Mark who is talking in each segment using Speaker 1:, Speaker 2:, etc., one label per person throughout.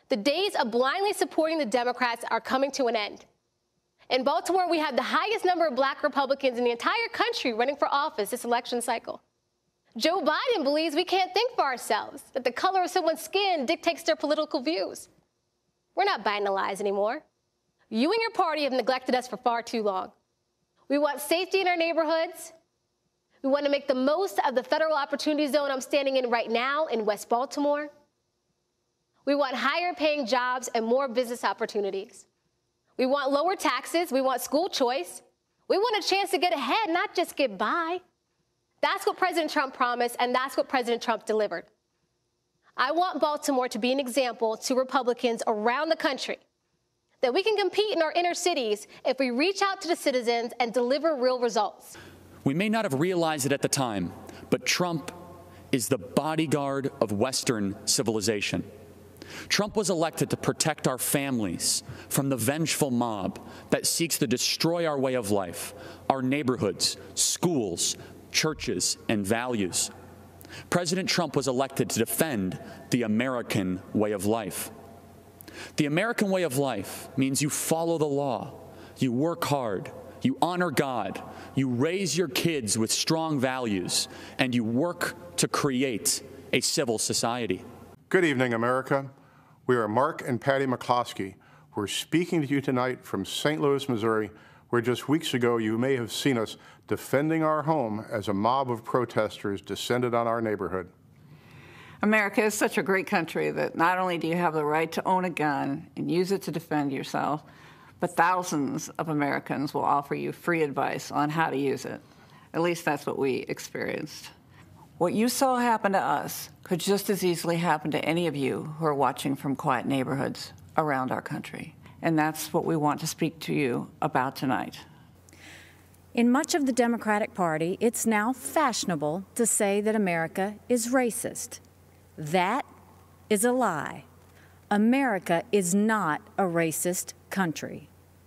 Speaker 1: The days of blindly supporting the Democrats are coming to an end. In Baltimore, we have the highest number of black Republicans in the entire country running for office this election cycle. Joe Biden believes we can't think for ourselves, that the color of someone's skin dictates their political views. We're not buying the lies anymore. You and your party have neglected us for far too long. We want safety in our neighborhoods. We want to make the most of the federal opportunity zone I'm standing in right now in West Baltimore. We want higher paying jobs and more business opportunities. We want lower taxes. We want school choice. We want a chance to get ahead, not just get by. That's what President Trump promised, and that's what President Trump delivered. I want Baltimore to be an example to Republicans around the country that we can compete in our inner cities if we reach out to the citizens and deliver real results.
Speaker 2: We may not have realized it at the time, but Trump is the bodyguard of Western civilization. Trump was elected to protect our families from the vengeful mob that seeks to destroy our way of life, our neighborhoods, schools, churches, and values. President Trump was elected to defend the American way of life. The American way of life means you follow the law, you work hard, you honor God, you raise your kids with strong values, and you work to create a civil society.
Speaker 3: Good evening, America. We are Mark and Patty McCloskey. We're speaking to you tonight from St. Louis, Missouri, where just weeks ago you may have seen us defending our home as a mob of protesters descended on our neighborhood.
Speaker 4: America is such a great country that not only do you have the right to own a gun and use it to defend yourself, but thousands of Americans will offer you free advice on how to use it. At least that's what we experienced. What you saw happen to us could just as easily happen to any of you who are watching from quiet neighborhoods around our country. And that's what we want to speak to you about tonight.
Speaker 5: In much of the Democratic Party, it's now fashionable to say that America is racist. That is a lie. America is not a racist country.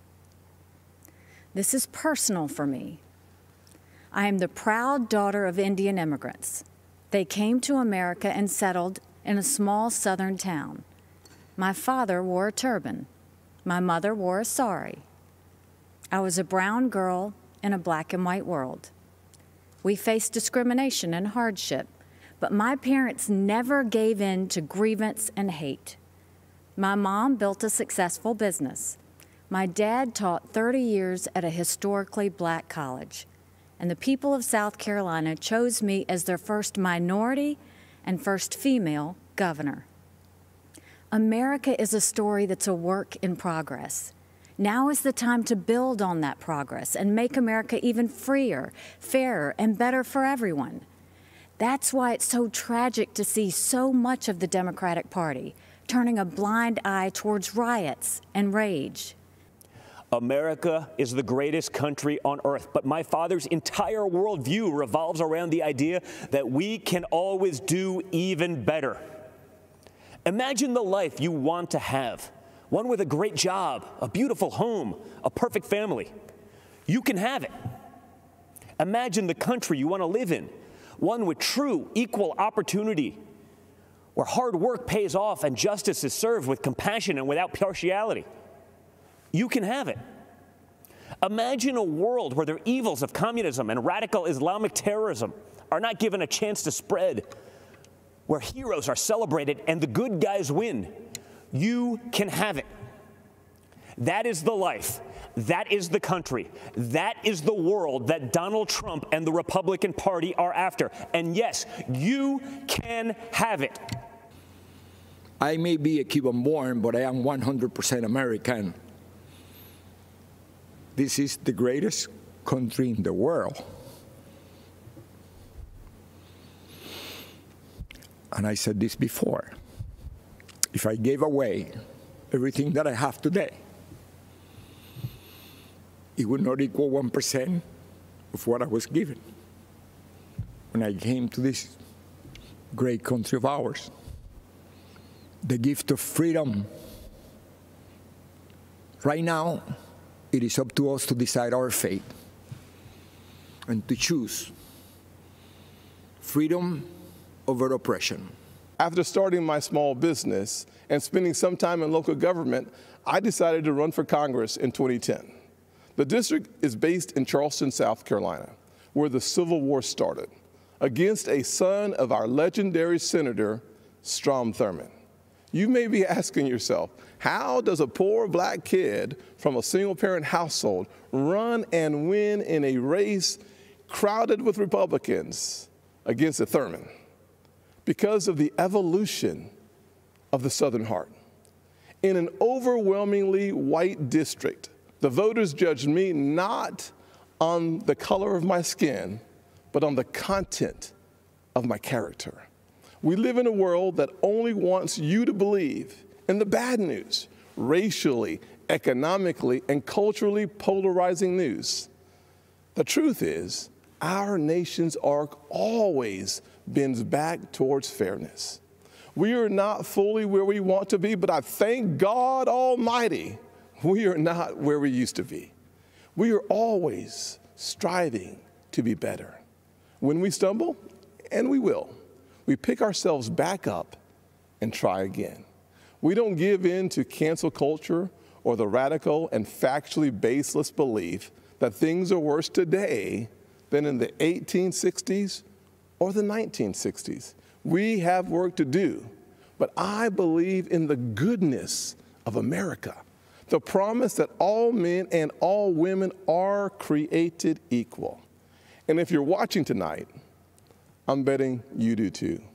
Speaker 5: This is personal for me. I am the proud daughter of Indian immigrants. They came to America and settled in a small southern town. My father wore a turban. My mother wore a sari. I was a brown girl in a black and white world. We faced discrimination and hardship, but my parents never gave in to grievance and hate. My mom built a successful business. My dad taught 30 years at a historically black college, and the people of South Carolina chose me as their first minority and first female governor. America is a story that's a work in progress. Now is the time to build on that progress and make America even freer, fairer, and better for everyone. That's why it's so tragic to see so much of the Democratic Party turning a blind eye towards riots and rage.
Speaker 6: America is the greatest country on earth, but my father's entire worldview revolves around the idea that we can always do even better. Imagine the life you want to have, one with a great job, a beautiful home, a perfect family. You can have it. Imagine the country you want to live in, one with true equal opportunity, where hard work pays off and justice is served with compassion and without partiality. You can have it. Imagine a world where the evils of communism and radical Islamic terrorism are not given a chance to spread, where heroes are celebrated and the good guys win. You can have it. That is the life. That is the country. That is the world that Donald Trump and the Republican Party are after. And yes, you can have it.
Speaker 7: I may be a Cuban-born, but I am 100% American. This is the greatest country in the world. And I said this before. If I gave away everything that I have today, it would not equal 1% of what I was given when I came to this great country of ours. The gift of freedom. Right now, it is up to us to decide our fate and to choose freedom over oppression.
Speaker 8: After starting my small business and spending some time in local government, I decided to run for Congress in 2010. The district is based in Charleston, South Carolina, where the Civil War started, against a son of our legendary Senator, Strom Thurmond. You may be asking yourself, how does a poor black kid from a single-parent household run and win in a race crowded with Republicans against a Thurmond? Because of the evolution of the Southern heart. In an overwhelmingly white district, the voters judged me not on the color of my skin, but on the content of my character. We live in a world that only wants you to believe in the bad news, racially, economically, and culturally polarizing news. The truth is, our nation's arc always bends back towards fairness. We are not fully where we want to be, but I thank God Almighty, we are not where we used to be. We are always striving to be better. When we stumble, and we will, we pick ourselves back up and try again. We don't give in to cancel culture or the radical and factually baseless belief that things are worse today than in the 1860s or the 1960s. We have work to do, but I believe in the goodness of America, the promise that all men and all women are created equal. And if you're watching tonight, I'm betting you do too.